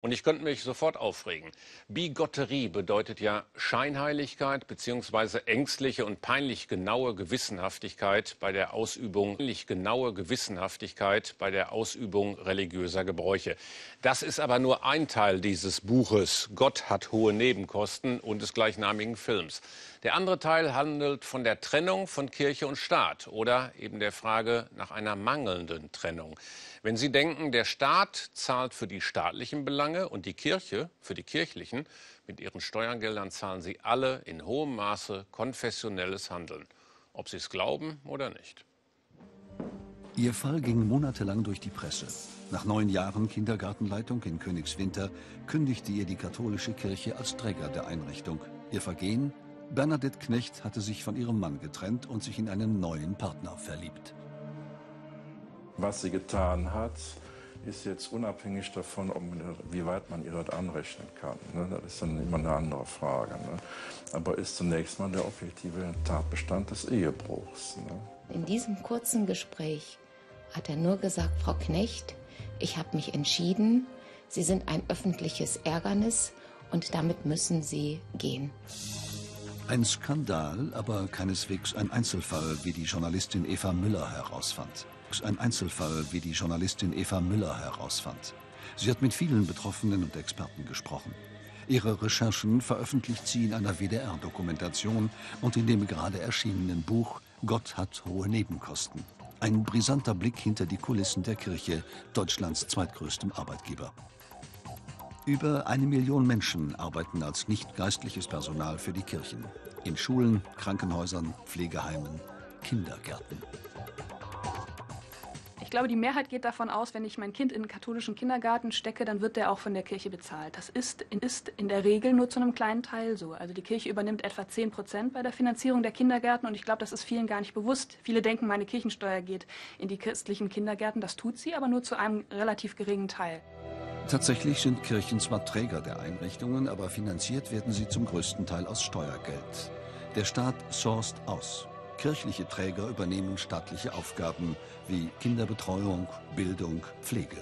Und ich könnte mich sofort aufregen. Bigotterie bedeutet ja Scheinheiligkeit bzw. ängstliche und peinlich genaue Gewissenhaftigkeit bei der Ausübung religiöser Gebräuche. Das ist aber nur ein Teil dieses Buches Gott hat hohe Nebenkosten und des gleichnamigen Films. Der andere Teil handelt von der Trennung von Kirche und Staat oder eben der Frage nach einer mangelnden Trennung. Wenn Sie denken, der Staat zahlt für die staatlichen Belange und die Kirche für die kirchlichen, mit ihren Steuergeldern zahlen sie alle in hohem Maße konfessionelles Handeln, ob sie es glauben oder nicht. Ihr Fall ging monatelang durch die Presse. Nach 9 Jahren Kindergartenleitung in Königswinter kündigte ihr die katholische Kirche als Träger der Einrichtung. Ihr Vergehen? Bernadette Knecht hatte sich von ihrem Mann getrennt und sich in einen neuen Partner verliebt. Was sie getan hat, ist jetzt unabhängig davon, wie weit man ihr das anrechnen kann. Das ist dann immer eine andere Frage. Aber ist zunächst mal der objektive Tatbestand des Ehebruchs. In diesem kurzen Gespräch hat er nur gesagt, Frau Knecht, ich habe mich entschieden, Sie sind ein öffentliches Ärgernis und damit müssen Sie gehen. Ein Skandal, aber keineswegs ein Einzelfall, wie die Journalistin Eva Müller herausfand. Sie hat mit vielen Betroffenen und Experten gesprochen. Ihre Recherchen veröffentlicht sie in einer WDR-Dokumentation und in dem gerade erschienenen Buch Gott hat hohe Nebenkosten. Ein brisanter Blick hinter die Kulissen der Kirche, Deutschlands zweitgrößtem Arbeitgeber. Über 1 Million Menschen arbeiten als nicht geistliches Personal für die Kirchen. In Schulen, Krankenhäusern, Pflegeheimen, Kindergärten. Ich glaube, die Mehrheit geht davon aus, wenn ich mein Kind in einen katholischen Kindergarten stecke, dann wird der auch von der Kirche bezahlt. Das ist in der Regel nur zu einem kleinen Teil so. Also die Kirche übernimmt etwa 10% bei der Finanzierung der Kindergärten und ich glaube, das ist vielen gar nicht bewusst. Viele denken, meine Kirchensteuer geht in die christlichen Kindergärten. Das tut sie, aber nur zu einem relativ geringen Teil. Tatsächlich sind Kirchen zwar Träger der Einrichtungen, aber finanziert werden sie zum größten Teil aus Steuergeld. Der Staat sourced aus. Kirchliche Träger übernehmen staatliche Aufgaben wie Kinderbetreuung, Bildung, Pflege.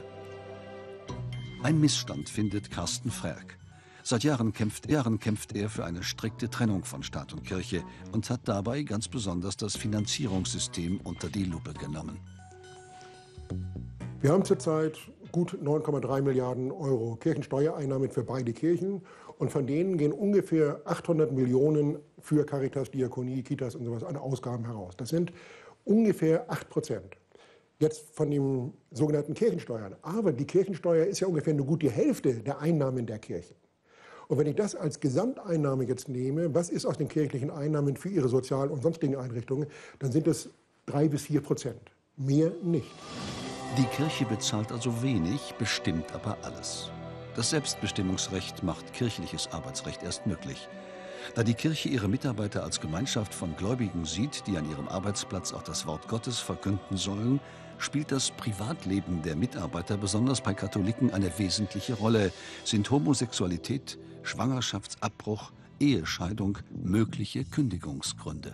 Ein Missstand findet Carsten Frerk. Seit Jahren kämpft er für eine strikte Trennung von Staat und Kirche und hat dabei ganz besonders das Finanzierungssystem unter die Lupe genommen. Wir haben zurzeit gut 9,3 Milliarden Euro Kirchensteuereinnahmen für beide Kirchen. Und von denen gehen ungefähr 800 Millionen für Caritas, Diakonie, Kitas und sowas an Ausgaben heraus. Das sind ungefähr 8%. Jetzt von den sogenannten Kirchensteuern. Aber die Kirchensteuer ist ja ungefähr nur gut die Hälfte der Einnahmen der Kirchen. Und wenn ich das als Gesamteinnahme jetzt nehme, was ist aus den kirchlichen Einnahmen für ihre Sozial- und sonstigen Einrichtungen, dann sind es 3–4%. Mehr nicht. Die Kirche bezahlt also wenig, bestimmt aber alles. Das Selbstbestimmungsrecht macht kirchliches Arbeitsrecht erst möglich. Da die Kirche ihre Mitarbeiter als Gemeinschaft von Gläubigen sieht, die an ihrem Arbeitsplatz auch das Wort Gottes verkünden sollen, spielt das Privatleben der Mitarbeiter besonders bei Katholiken eine wesentliche Rolle. Sind Homosexualität, Schwangerschaftsabbruch, Ehescheidung mögliche Kündigungsgründe.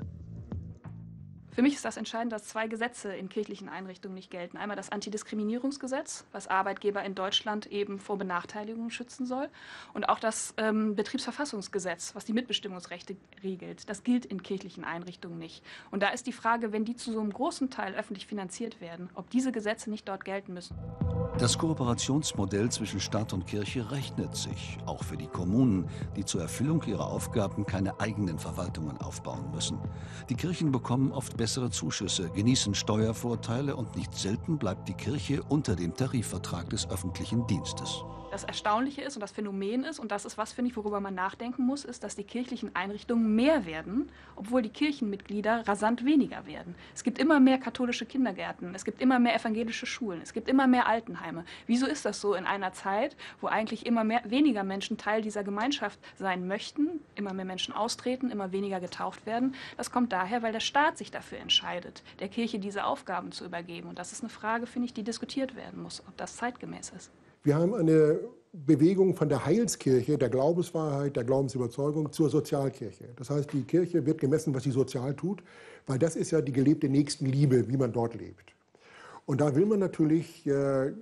Für mich ist das entscheidend, dass 2 Gesetze in kirchlichen Einrichtungen nicht gelten. Einmal das Antidiskriminierungsgesetz, was Arbeitgeber in Deutschland eben vor Benachteiligungen schützen soll. Und auch das Betriebsverfassungsgesetz, was die Mitbestimmungsrechte regelt. Das gilt in kirchlichen Einrichtungen nicht. Und da ist die Frage, wenn die zu so einem großen Teil öffentlich finanziert werden, ob diese Gesetze nicht dort gelten müssen. Das Kooperationsmodell zwischen Staat und Kirche rechnet sich, auch für die Kommunen, die zur Erfüllung ihrer Aufgaben keine eigenen Verwaltungen aufbauen müssen. Die Kirchen bekommen oft bessere Zuschüsse, genießen Steuervorteile und nicht selten bleibt die Kirche unter dem Tarifvertrag des öffentlichen Dienstes. Das Erstaunliche ist und das Phänomen ist, und das ist was, finde ich, worüber man nachdenken muss, ist, dass die kirchlichen Einrichtungen mehr werden, obwohl die Kirchenmitglieder rasant weniger werden. Es gibt immer mehr katholische Kindergärten, es gibt immer mehr evangelische Schulen, es gibt immer mehr Altenheime. Wieso ist das so in einer Zeit, wo eigentlich immer weniger Menschen Teil dieser Gemeinschaft sein möchten, immer mehr Menschen austreten, immer weniger getauft werden? Das kommt daher, weil der Staat sich dafür entscheidet, der Kirche diese Aufgaben zu übergeben. Und das ist eine Frage, finde ich, die diskutiert werden muss, ob das zeitgemäß ist. Wir haben eine Bewegung von der Heilskirche, der Glaubenswahrheit, der Glaubensüberzeugung zur Sozialkirche. Das heißt, die Kirche wird gemessen, was sie sozial tut, weil das ist ja die gelebte Nächstenliebe, wie man dort lebt. Und da will man natürlich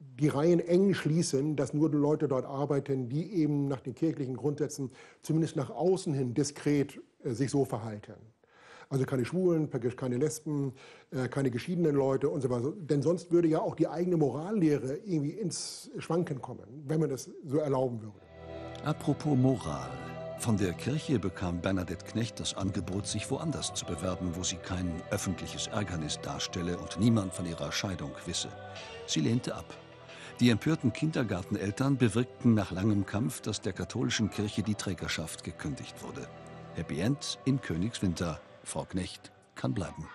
die Reihen eng schließen, dass nur Leute dort arbeiten, die eben nach den kirchlichen Grundsätzen zumindest nach außen hin diskret sich so verhalten. Also keine Schwulen, keine Lesben, keine geschiedenen Leute und so weiter. Denn sonst würde ja auch die eigene Morallehre irgendwie ins Schwanken kommen, wenn man das so erlauben würde. Apropos Moral. Von der Kirche bekam Bernadette Knecht das Angebot, sich woanders zu bewerben, wo sie kein öffentliches Ärgernis darstelle und niemand von ihrer Scheidung wisse. Sie lehnte ab. Die empörten Kindergarteneltern bewirkten nach langem Kampf, dass der katholischen Kirche die Trägerschaft gekündigt wurde. Happy End in Königswinter. Frau Knecht kann bleiben.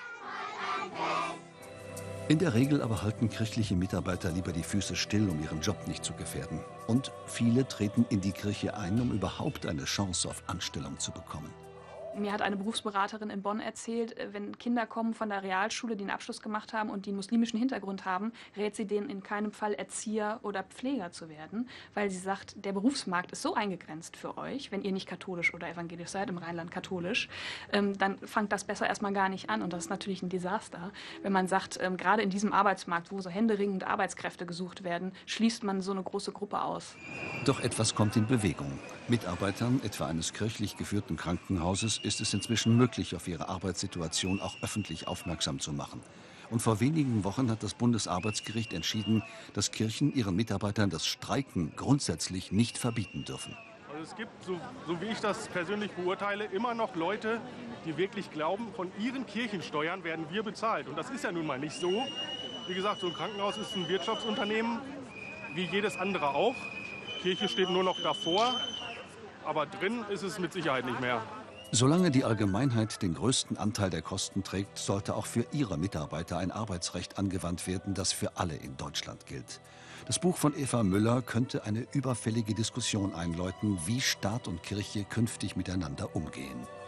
In der Regel aber halten kirchliche Mitarbeiter lieber die Füße still, um ihren Job nicht zu gefährden. Und viele treten in die Kirche ein, um überhaupt eine Chance auf Anstellung zu bekommen. Mir hat eine Berufsberaterin in Bonn erzählt, wenn Kinder kommen von der Realschule, die einen Abschluss gemacht haben und die einen muslimischen Hintergrund haben, rät sie denen in keinem Fall Erzieher oder Pfleger zu werden, weil sie sagt, der Berufsmarkt ist so eingegrenzt für euch, wenn ihr nicht katholisch oder evangelisch seid, im Rheinland katholisch, dann fangt das besser erstmal gar nicht an und das ist natürlich ein Desaster. Wenn man sagt, gerade in diesem Arbeitsmarkt, wo so händeringend Arbeitskräfte gesucht werden, schließt man so eine große Gruppe aus. Doch etwas kommt in Bewegung. Mitarbeitern etwa eines kirchlich geführten Krankenhauses ist es inzwischen möglich, auf ihre Arbeitssituation auch öffentlich aufmerksam zu machen. Und vor wenigen Wochen hat das Bundesarbeitsgericht entschieden, dass Kirchen ihren Mitarbeitern das Streiken grundsätzlich nicht verbieten dürfen. Also es gibt, so wie ich das persönlich beurteile, immer noch Leute, die wirklich glauben, von ihren Kirchensteuern werden wir bezahlt. Und das ist ja nun mal nicht so. Wie gesagt, so ein Krankenhaus ist ein Wirtschaftsunternehmen, wie jedes andere auch. Kirche steht nur noch davor, aber drin ist es mit Sicherheit nicht mehr. Solange die Allgemeinheit den größten Anteil der Kosten trägt, sollte auch für ihre Mitarbeiter ein Arbeitsrecht angewandt werden, das für alle in Deutschland gilt. Das Buch von Eva Müller könnte eine überfällige Diskussion einläuten, wie Staat und Kirche künftig miteinander umgehen.